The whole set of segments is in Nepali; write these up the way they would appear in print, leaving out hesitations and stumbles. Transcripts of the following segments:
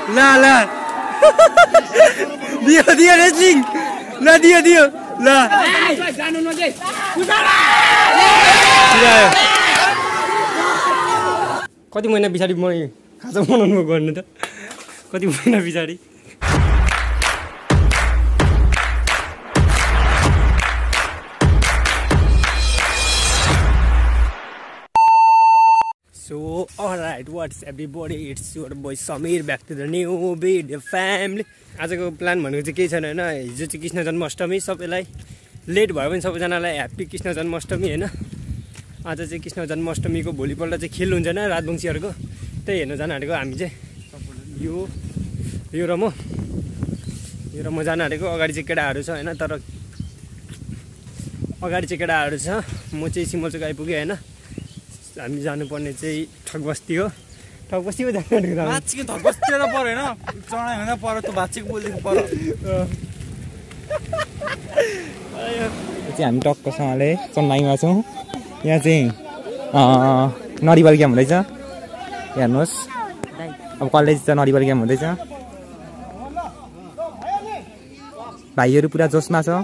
ला ला दियो दियो रेस्लिङ ल दियो दियो ल कति महिना पछाडि म खाजा बनाउनु गर्नु त कति महिना पछाडि So alright, what's everybody? It's your boy Samir back to the new video family. आजको प्लान भनेको चाहिँ के छैन हैन, हिजो चाहिँ कृष्ण जन्माष्टमी, सबैलाई लेट भयो भने सबैजनालाई ह्यापी कृष्ण जन्माष्टमी हैन। आज चाहिँ कृष्ण जन्माष्टमीको भोलिपल्ट चाहिँ खेल हुन्छ हैन राजवंशीहरुको, त्यही हेर्न जान आँटेको हामी चाहिँ। यो र म जान आँटेको। अगाडि चाहिँ केटाहरु छ हैन, तर अगाडि चाहिँ केटाहरु छ, म चाहिँ सिमलचोक आइपुगे हैन। हामी जानुपर्ने चाहिँ ठगबस्ती हो। ठगबस्ती पो जानु आँटेको त बाछीको ठगबस्ती त पर हैन, चढाइ हुँदा पर त बाछीको बोलदेखि पर। चाहिँ हामी टक्कसँगले चेन्नाईमा छौँ। यहाँ चाहिँ नरिवल गेम हुँदैछ, हेर्नुहोस्। अब कलेज चाहिँ नरिवल गेम हुँदैछ। भाइहरू पुरा जोसमा छ,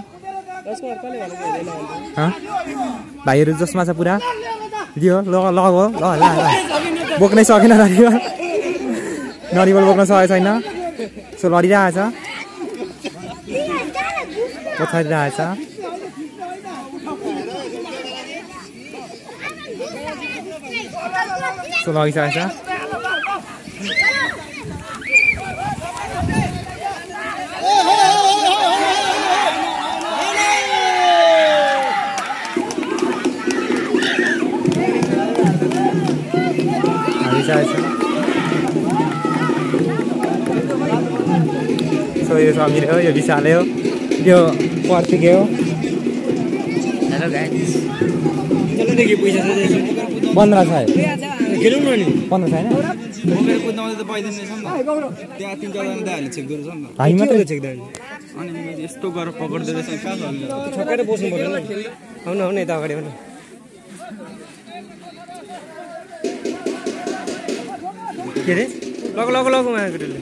भाइहरू जोसमा छ पुरा। दियो ल ल हो ल ल बोक्नै सकेन नरिवल बोक्न सकेको छैन, सो लडिरहेछ, पछाडिरहेछ। सो लगिसकेछ। सो यो समीर हो, यो विशाले हो, यो कार्तिके हो। हेलो गाइस, चलो देखि पैसा छ 15 छ। खेलौँ न नि 15 छैन। बोकेर कुद्दाउँदा त पाइदैन रहेछ नि त। त्यहाँ 3-4 जना दाइले चेक गर्छ नि त। भाइ मात्रै चेक गर्छ। अनि यस्तो गरेर पकड्दै रहेछ कहाँ झल्छ। छक्केर बस्नु पर्दैन। आउन आउन यता अगाडि आउन। के रे लग लग लग मागेले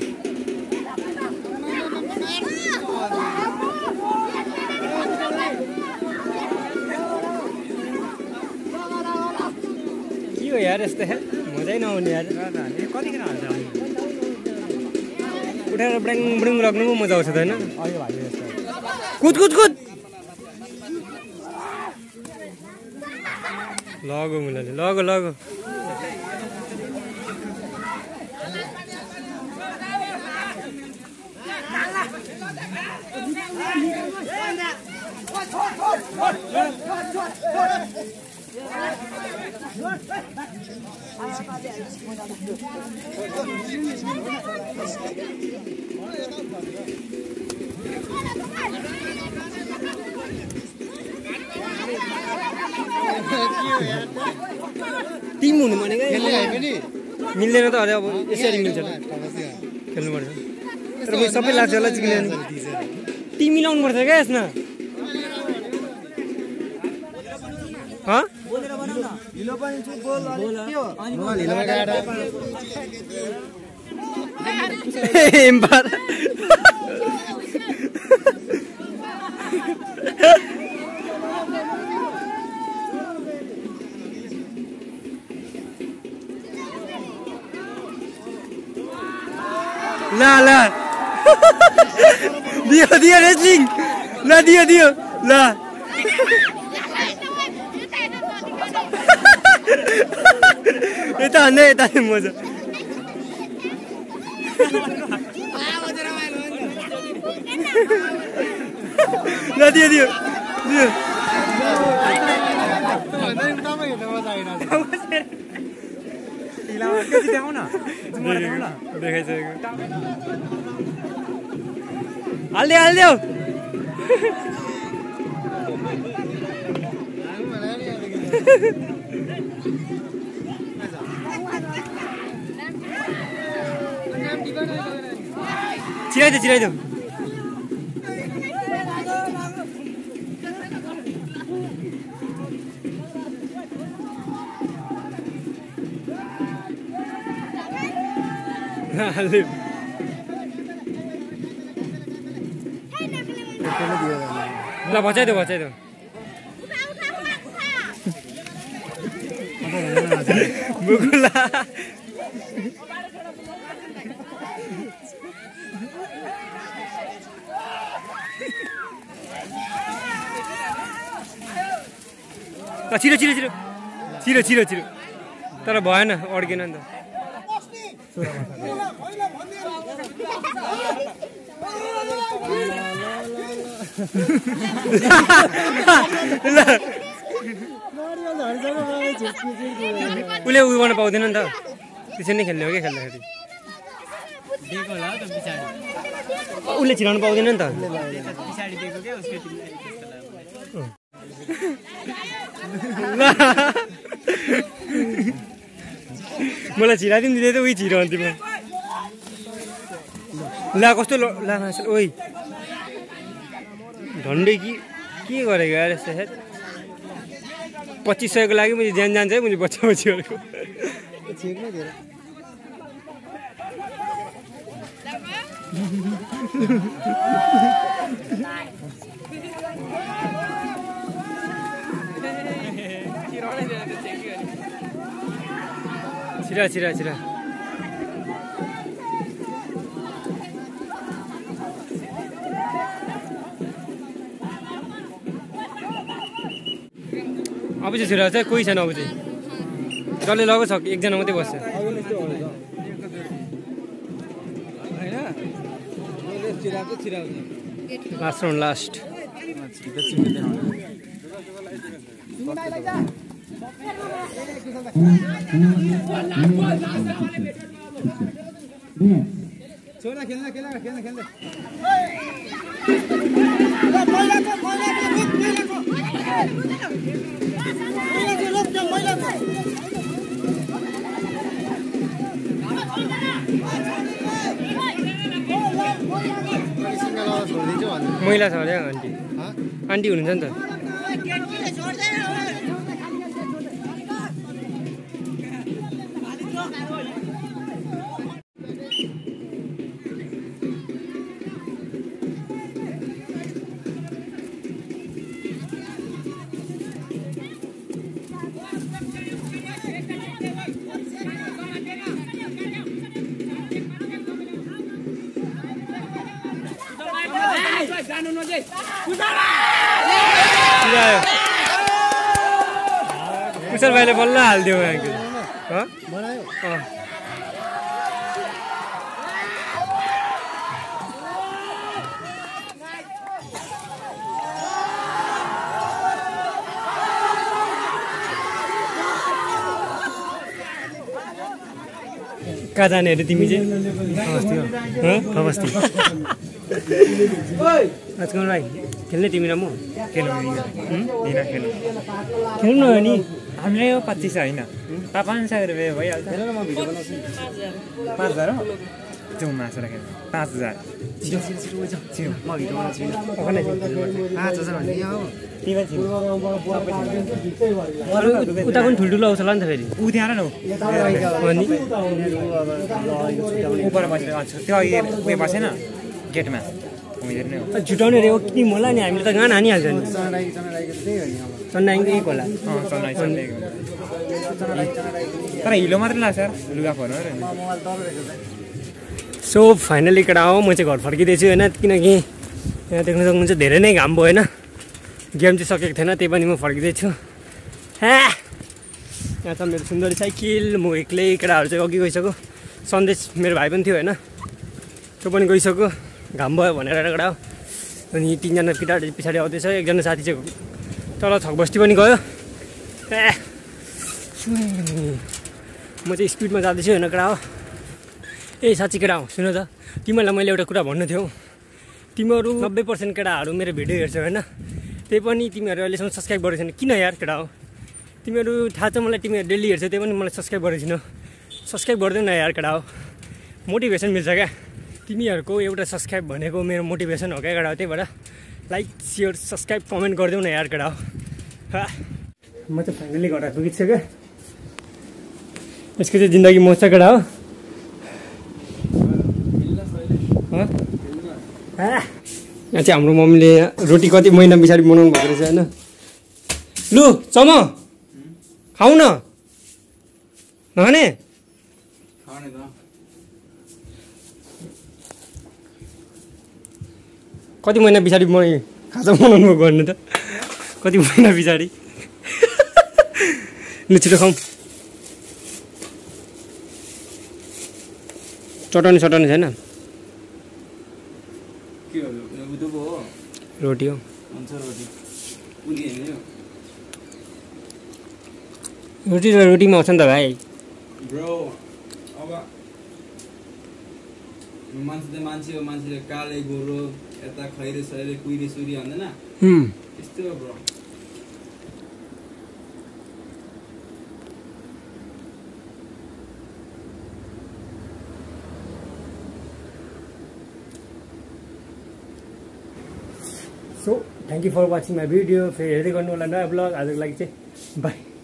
के हो यार, यस्तो मजै नआउने यार। कतिखेर हाल्छ उठाएर ब्राङ ब्रुङ राख्नु पो मजा आउँछ त हैन। कुद कुद कुद लगो मुलाले लगो लगो। टिम हुनु भनेको मिल्दैन त अझै। अब यसरी मिल्छ खेल्नु पर्छ, तर म सबै लाग्छ होला चिक्ने। टिम मिलाउनु पर्छ क्या यसमा। ला ला दियो दियो रेस्लिङ ल दियो दियो ल यता हान्दै यता मजा। ल दियो दियो दियो हाल्दै हाल्दियो। चिराइदियो चिराइदियो। ल बचाइदेऊ बुकुला छिरो तर भएन अड्केन नि त उसले उयो गर्न पाउँदैन नि त त्यसरी नै खेल्ने हो क्या खेल्दाखेरि उसले छिराउनु पाउँदैन नि त मलाई छिरादिनु दिँदै त उही छिरो अन्तिममा ला कस्तो ला ओइ झन्डै के गरेको यार यस्तो 2500 को लागि मैले ज्यान जान्छ है मैले बच्चाहरूको छिरा अब चाहिँ छिरा चाहिँ कोही छैन अब चाहिँ जसले लगाएको छ एकजना मात्रै बस्छ लास्ट राउन्ड लास्ट महिला छ अरे आन्टी हुनुहुन्छ नि त कुशल भाइले बल्ल हालिदियो कहाँ जाने अरे तिमी चाहिँ अवस्थी आजकल भाइ खेल्ने तिमी र म खेल्नु हो नि हामीलाई यो 2500 होइन 500 रुपियाँ भइहाल्छ 5000 हो जाउँ मासु राखेर 5000 उता पनि ठुल्ठुलो आउँछ होला नि त फेरि ऊ त्यहाँ न ऊपर बसेर त्यो अघि उयो बसेन गेटमा झुटाउने रे कि होला नि हामीले त गाना हानिहाल्छ नि चन्नाइको एक होला तर हिलो मात्रै लाग्छ यार लुगा फोर्नु सो फाइनली केटा हो म चाहिँ घर फर्किँदैछु होइन किनकि यहाँ देख्न सक्नुहुन्छ धेरै नै घाम भयो होइन गेम चाहिँ सकेको थिएन त्यही पनि म फर्किँदैछु यहाँ छ मेरो सुन्दरी साइकल म एक्लै केटाहरू चाहिँ अघि गइसक्यो सन्देश मेरो भाइ पनि थियो होइन त्यो पनि गइसक्यो घाम भयो भनेर केटा हो अनि 3 जना केटाहरू पछाडि आउँदैछ एकजना साथी चाहिँ तल छकबस्ती पनि गयो म चाहिँ स्पिडमा जाँदैछु होइन केटा हो ए साँच्ची केटा हो सुन त तिमीहरूलाई मैले एउटा कुरा भन्नु थियो तिमीहरू 90% केटाहरू मेरो भिडियो हेर्छौ होइन त्यही पनि तिमीहरू अहिलेसम्म सब्सक्राइब गरेको छैन किन यार केटा हो तिमीहरू थाहा छ मलाई तिमीहरू डेली हेर्छौ त्यही पनि मलाई सब्सक्राइब गरेको छैन सब्सक्राइब गर्दैन न यार केटा हो मोटिभेसन मिल्छ क्या तिमीहरूको एउटा सब्सक्राइब भनेको मेरो मोटिभेसन हो क्या केटा हो त्यही भएर लाइक सेयर सब्सक्राइब कमेन्ट गरिदेऊ न यार केटा हो म चाहिँ फाइनली घर पुगिसक्यो यसको चाहिँ जिन्दगी मौज छ केटा हो यहाँ चाहिँ हाम्रो मम्मीले रोटी कति महिना पछाडि बनाउनु भएको रहेछ होइन। लु चम खाऊ न, नखाने? कति महिना पछाडि खाजा बनाउनु गर्नु त, कति महिना पछाडि। लु छिटो खाउँ। चटनी छैन? रोटी हो। रोटी र रोटीमा आउँछ नि त भाइ। मान्छे हो, मान्छेले काले गोरो यता खैरे सैरे कुइरे सुरी भन्दैन त्यस्तै हो bro. So thank you for watching my video. फेरि हेर्दै गर्नु होला नयाँ ब्लग। आजको लागि चाहिँ बाई।